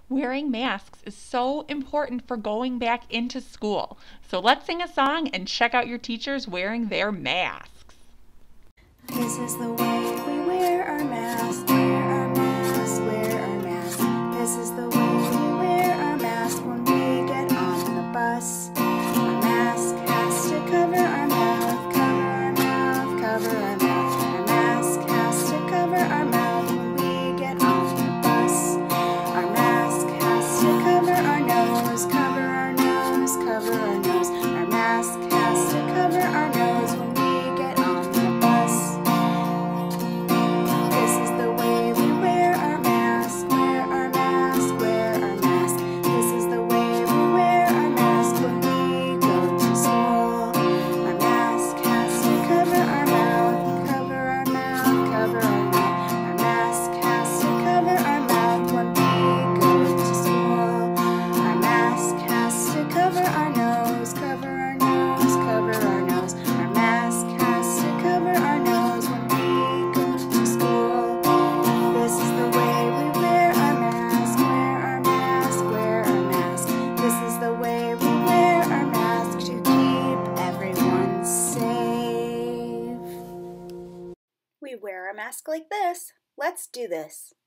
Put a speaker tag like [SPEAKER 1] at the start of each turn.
[SPEAKER 1] Wearing masks is so important for going back into school. So let's sing a song and check out your teachers wearing their masks.
[SPEAKER 2] This is the way we wear our masks, wear our masks, wear our masks. This is the way we wear our masks when we get on the bus. Our mask has to cover our mouth, cover our mouth, cover our mouth. Our mask has to cover our mouth when we get on the bus. Our mask has to cover our nose, cover our nose, cover our nose. Our mask has to cover our nose when we get on the bus. This is the way we wear our mask, wear our mask, wear our mask. This is the way we wear our mask when we go to school. Our mask has to cover our mouth, cover our mouth, cover our mouth. Our mask has to cover our mouth when we go to school. Our mask has to cover our nose, cover our nose, cover our nose. Our mask has to cover our nose when we go to school. This is the way we wear our mask, wear our mask, wear our mask. This is the way we wear our mask to keep everyone safe. We wear a mask like this. Let's do this.